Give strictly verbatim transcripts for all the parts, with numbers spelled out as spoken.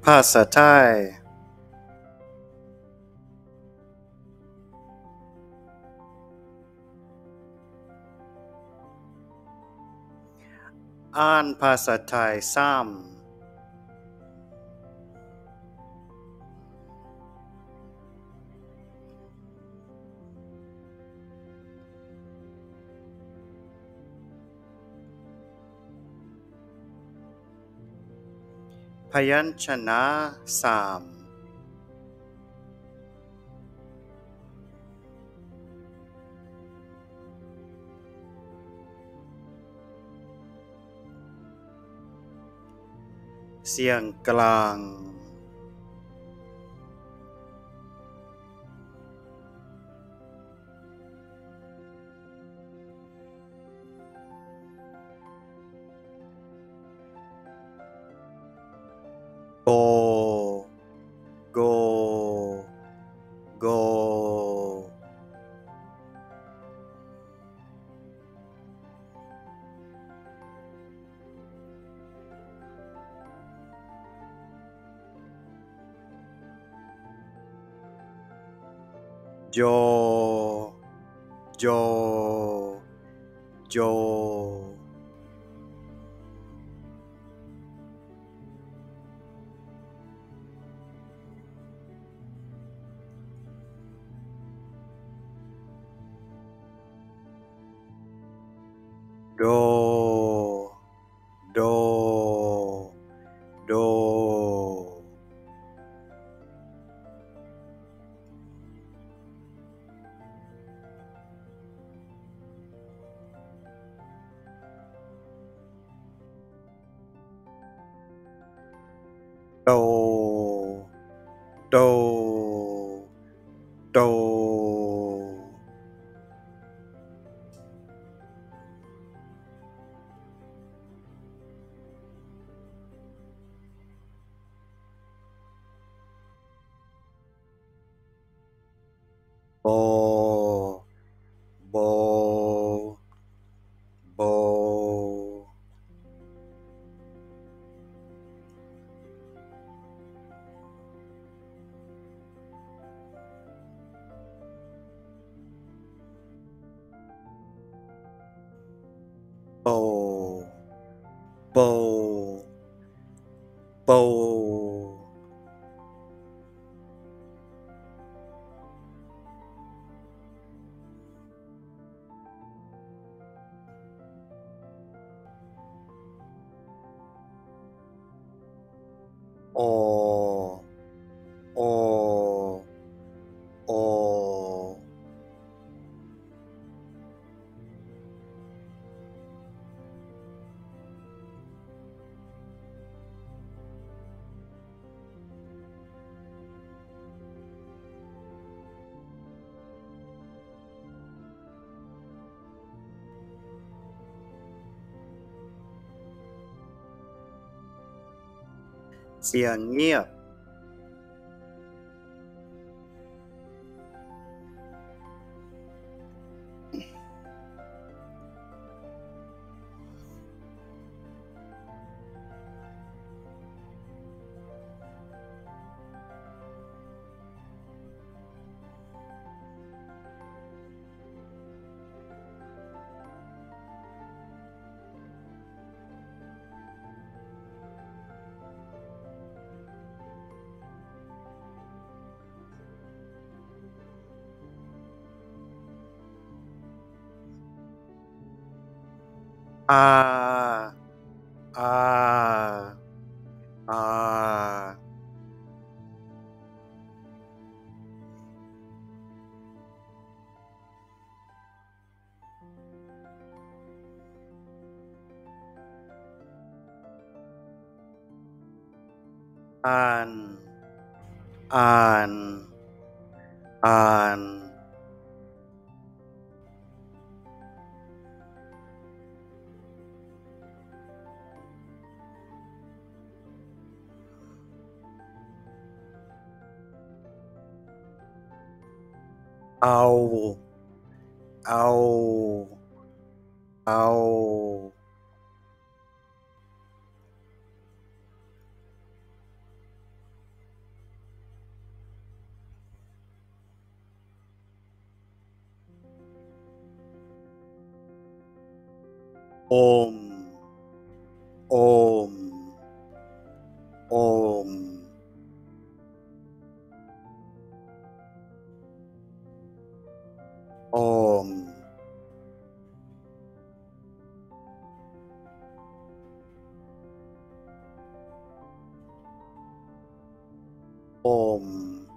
ภาษาไทยอ่านภาษาไทยซ้ำพยัญชนะสามเสียงกลางโกโกโกโจโจโจโดโดโดโดโดโดโบโบโบโบโบโบโอโอโอเสียงเงียบอาอาอาอ่านอ่านอ่านเอาเอาเอาโอมโอมโอมโอมโอม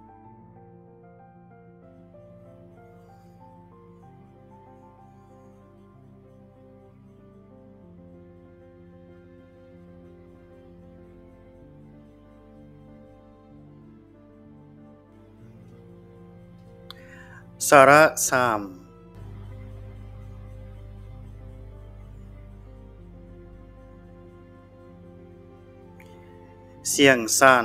สระสามเสียงสั้น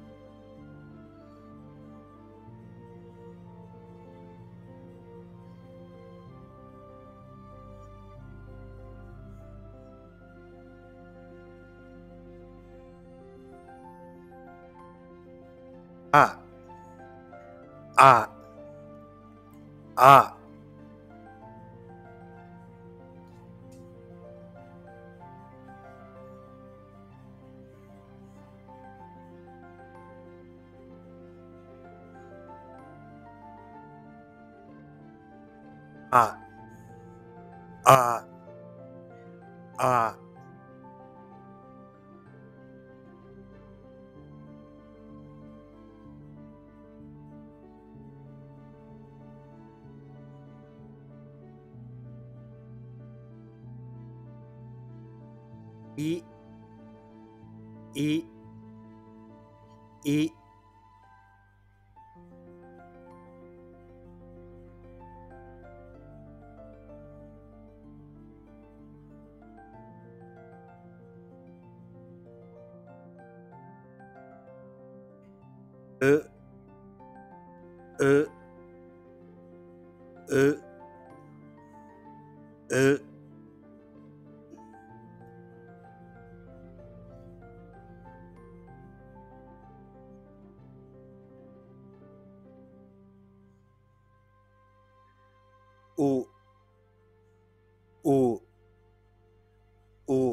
อะอะอะอะอะอะอีอีอีเออเออเออเอออูอูอู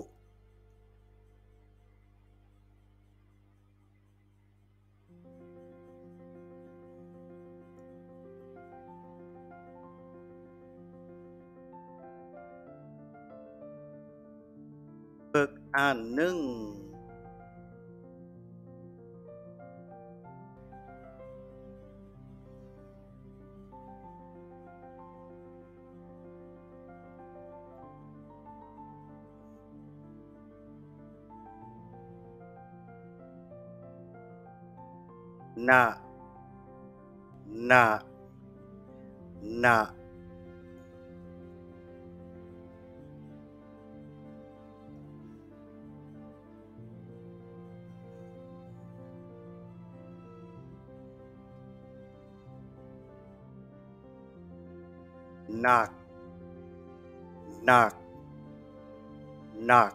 ฝึกอ่านหนึ่งนะนะนะหนักหนักหนัก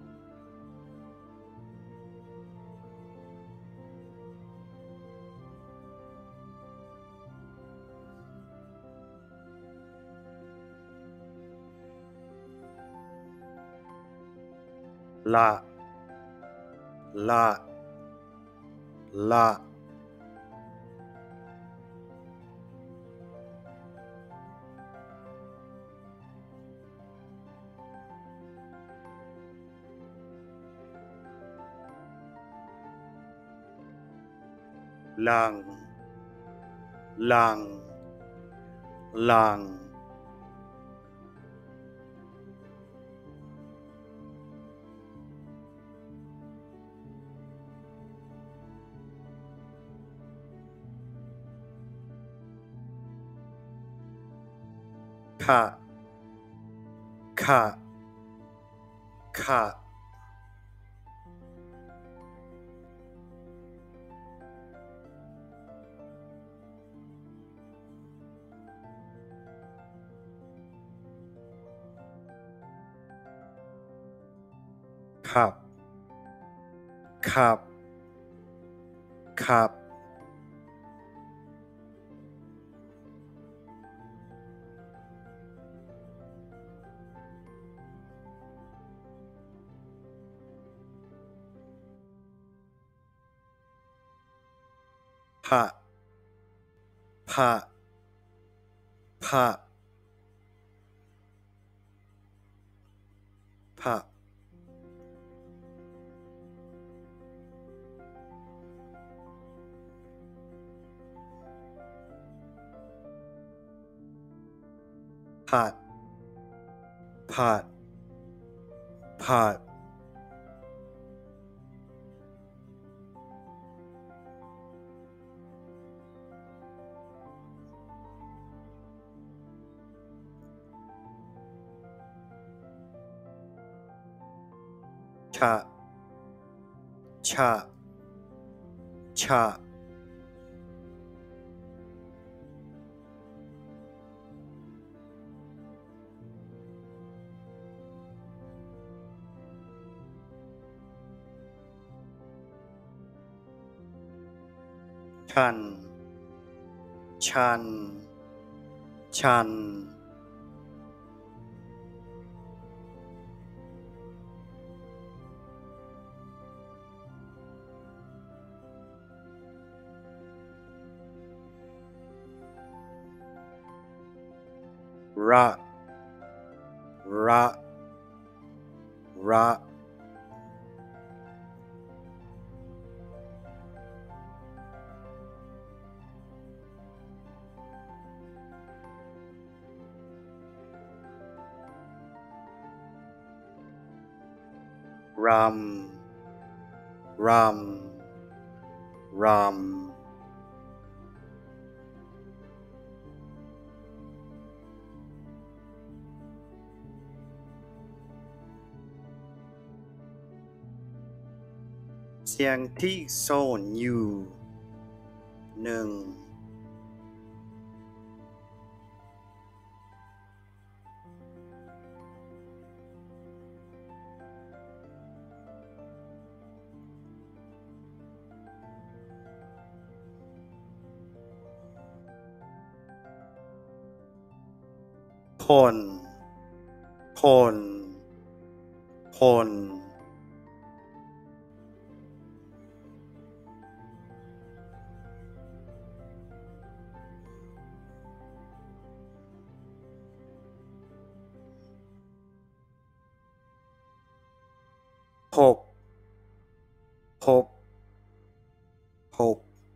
ละละละลังลังลังค่ะค่ะค่ะครับครับครับพะพะพะพะผัดผัดผัดชะชะชะชันชันชันระระระรำรำรำเสียงที่ซ่อนอยู่หนึ่งพลพลพลพบพบพบ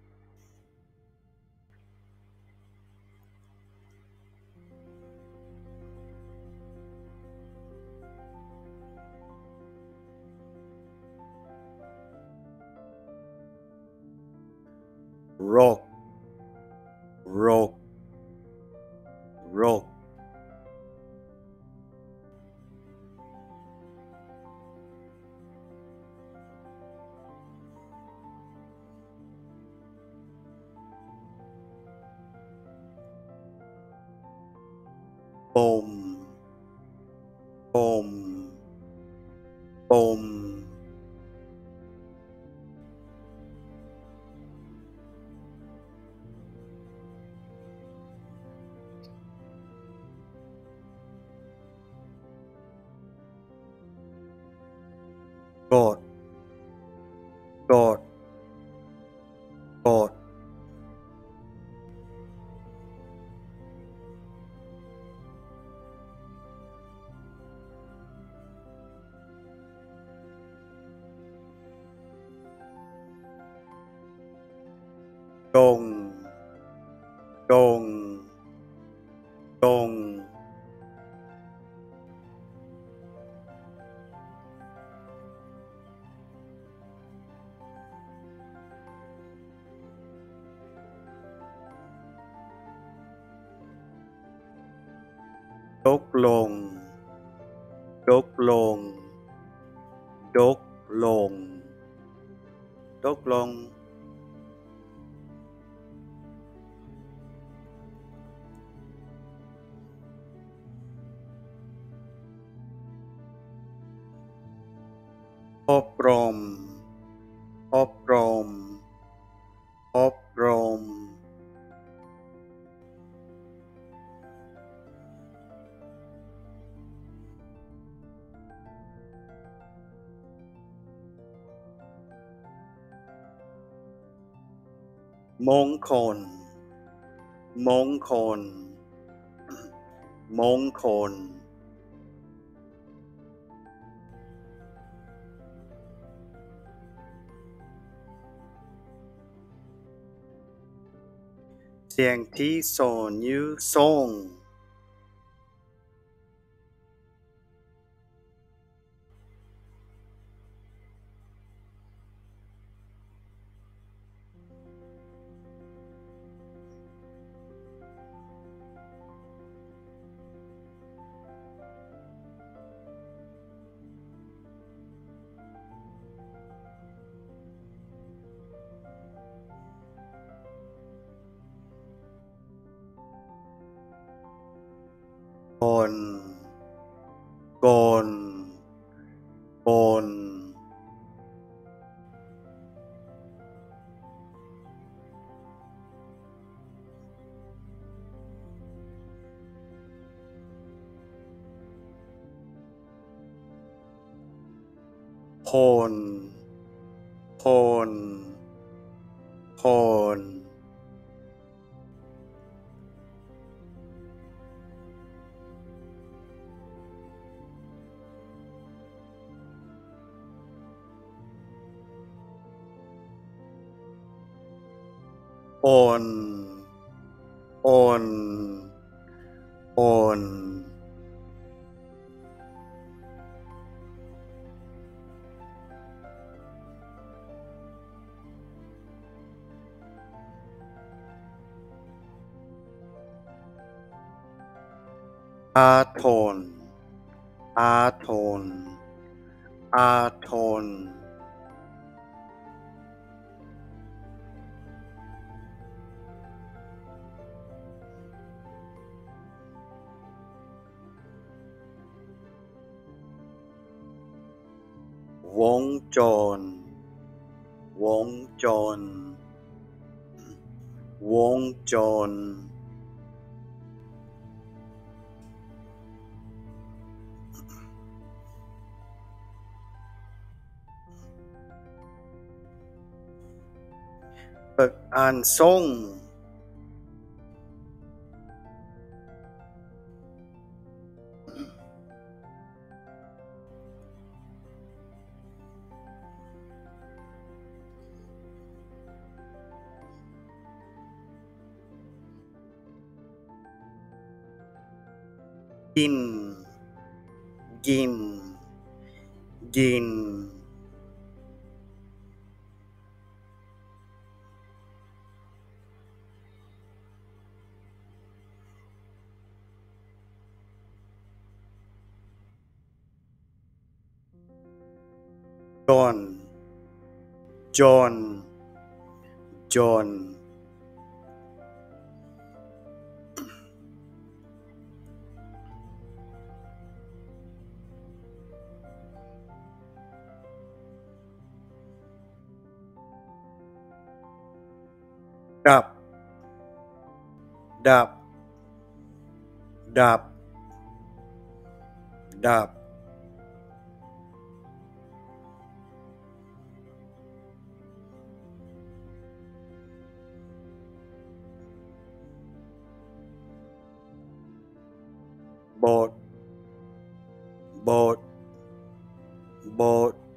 โรคโรคโรคปมปมปมโกรธโกรธโกรธจงจงจงยกลงยกลงยกลงยกลงอบรมอบรมอบรมมงคลมงคลมงคลเสียงที่สอนอยู่ส่งกลกลกลพลพลพลโอนโอนโอนอาทนอาทนอาทนวงจรวงจรวงจรเปิดอ่านส่งกินกินกินจนจนจนดับดับดับดับ โบสถ์โบสถ์โบสถ์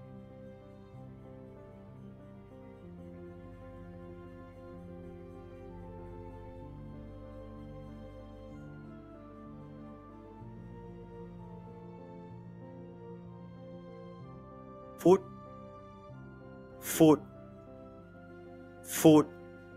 ฟุตฟุตฟุต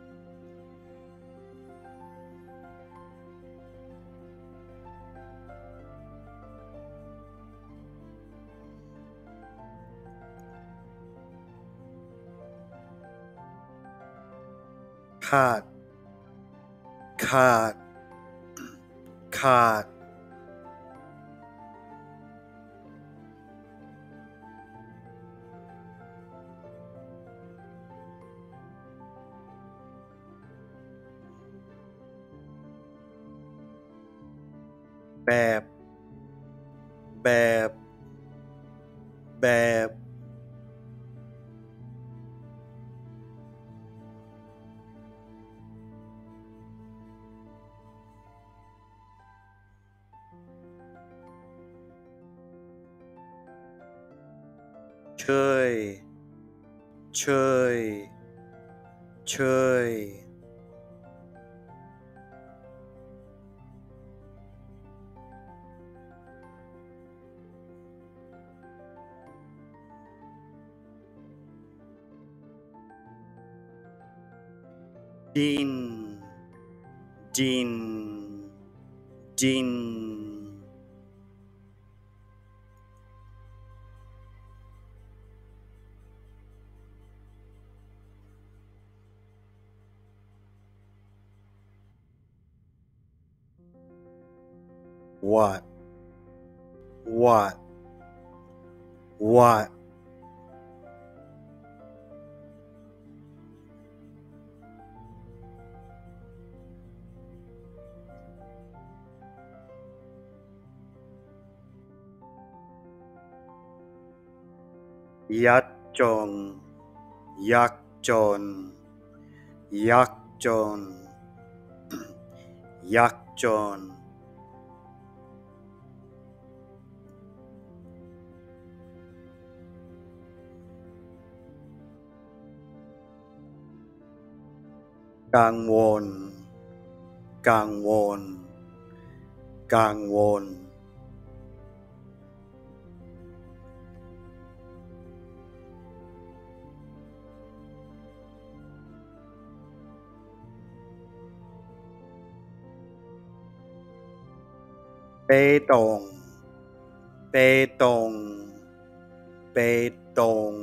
ขาดขาดขาดแบบแบบแบบ chơi chơi chơi din din din what what whatยักษ์จนยักษ์จนยักษ์จนยักษ์จนกังวลกังวลกังวลเปตงเปตงเปตง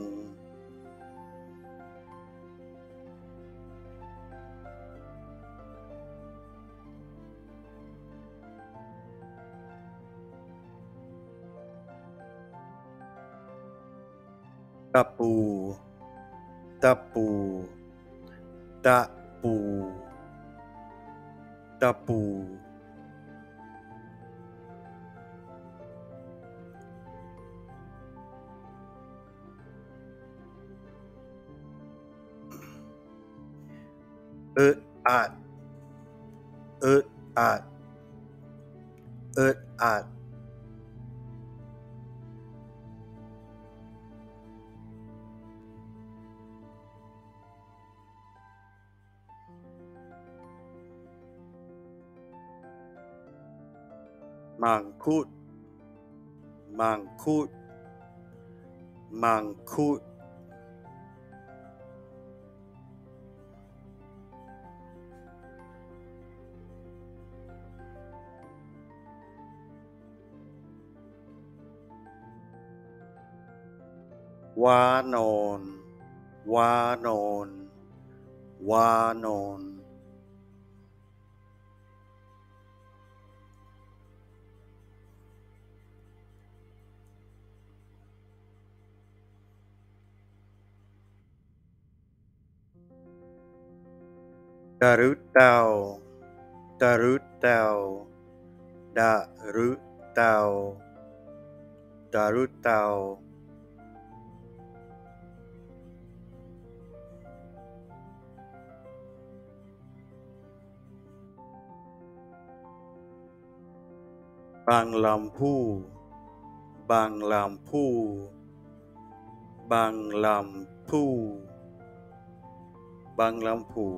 ตะปูตะปูตะปูตะปูอึดอัดอึดอัดอึดอัดมังคุดมังคุดมังคุดวานอนวานอนวานอนดารุเตาดารุเตาดารุเตาดารุเตาบางลำพูบางลำพูบางลำพูบางลำพู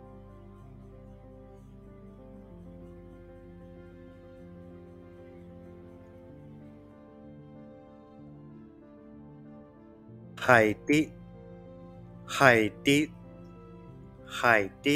ไห่ติไห่ติไห่ติ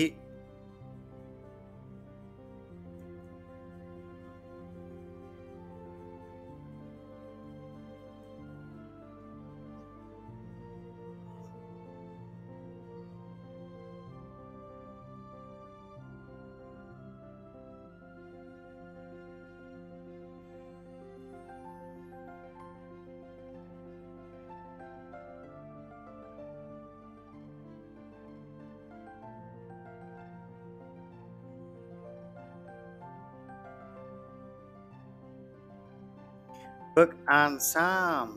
ฝึกอ่านซ้ำ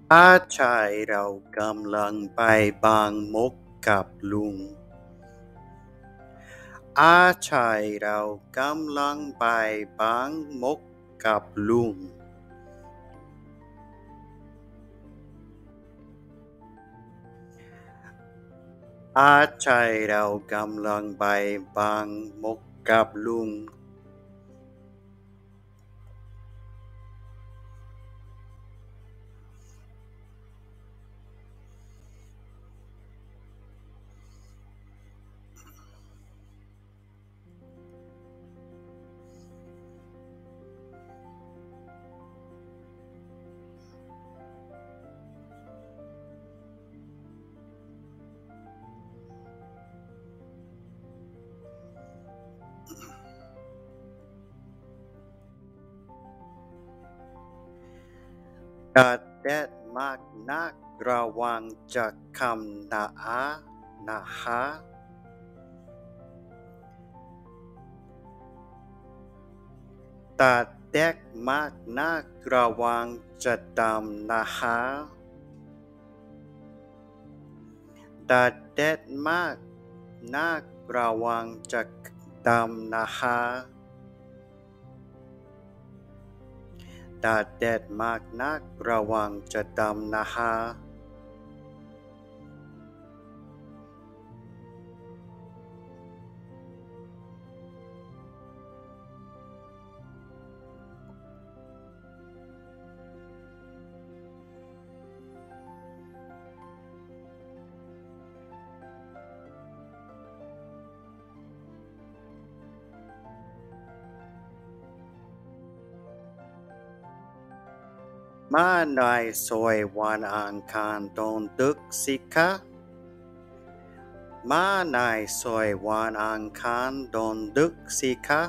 อาชายเรากำลังไปบางมกกับลุงอาชายเรากำลังไปบางมกกับลุงอาชายเรากำลังไปบางมกกับลุงกาดแดดมากนักระวังจะคำหนาอานะฮะตาแดดมากนักระวังจะดำนะฮะตาแดดมากนักระวังจะดำนะฮะตาแดดมากนักระวังจะดำนะฮะมาในซอยวันอังคารตอนดึกสิคะมาในซอยวันอังคารตอนดึกสิคะ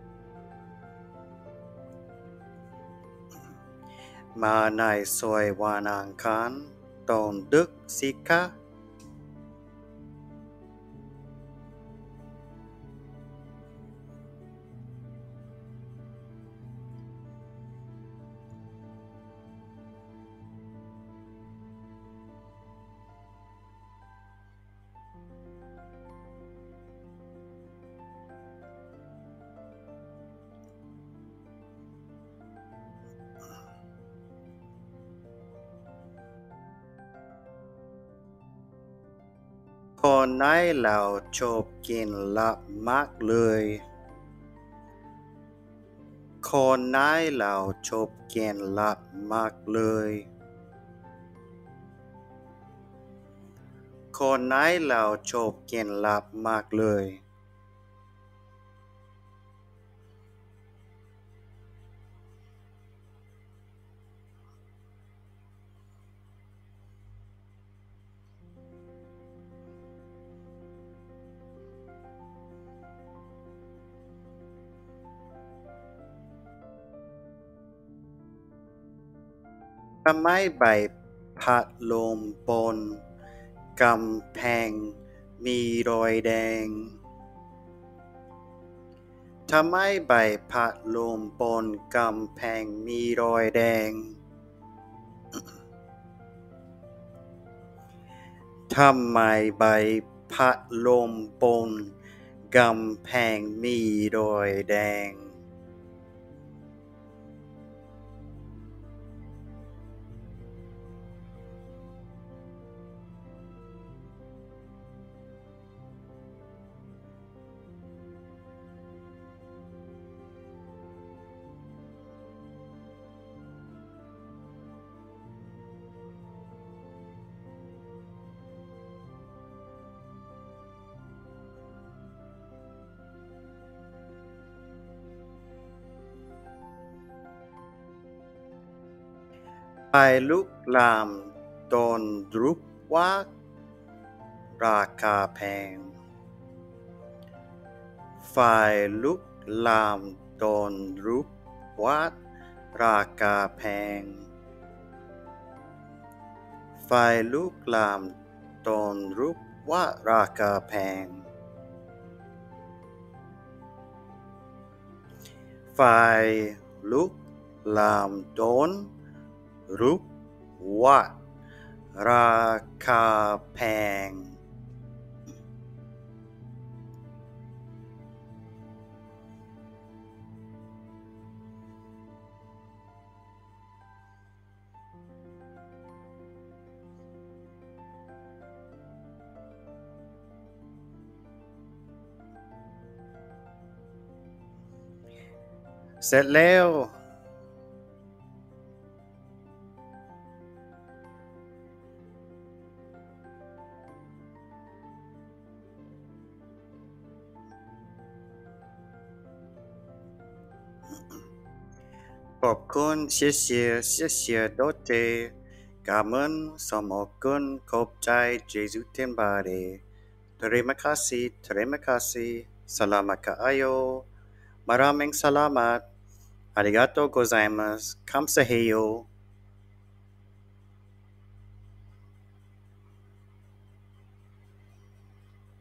มาในซอยวันอังคารตอนดึกสิคะคนไหนเราชอบกินลับมากเลยคนไหนเราชอบกินลับมากเลยคนไหนเราชอบกินลับมากเลยทำไมใบพัดลมบนกำแพงมีรอยแดงทำไมใบพัดลมบนกำแพงมีรอยแดงทำไมใบพัดลมบนกำแพงมีรอยแดงไฟลุกลามต้นรุกว่าราคาแพงไฟลุกลามต้นรุกว่าราคาแพงไฟลุกลามต้นรุกว่าราคาแพงไฟลุกลามต้นรุก what ราคาแพงเสร็จแล้วขอบคุณเสียเสียเสียเสียโดเจกามันสมอคุณขอบใจเจสุเทมบาเร Terima kasih terima kasih selamat kayo maraming salamat arigatou gozaimasu kamsaheyo